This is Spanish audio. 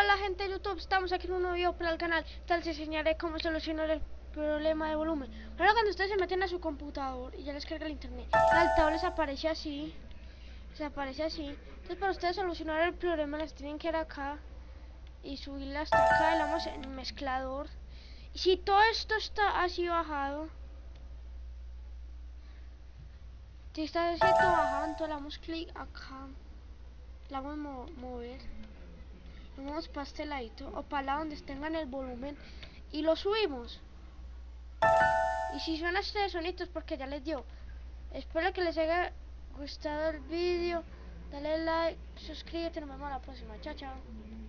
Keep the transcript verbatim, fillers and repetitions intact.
Hola gente de YouTube, estamos aquí en un nuevo video para el canal. Tal les enseñaré cómo solucionar el problema de volumen. Ahora cuando ustedes se meten a su computador y ya les carga el internet, el altavoz les aparece así, les aparece así. Entonces para ustedes solucionar el problema les tienen que ir acá y subirla hasta acá, le damos en mezclador. Y si todo esto está así bajado, si está así todo bajado, entonces le damos clic acá, le damos mo mover. Vamos para este ladito o para la donde tengan el volumen y lo subimos. Y si suena este sonido es porque ya les dio. Espero que les haya gustado el vídeo. Dale like, suscríbete, nos vemos a la próxima. Chao, chao.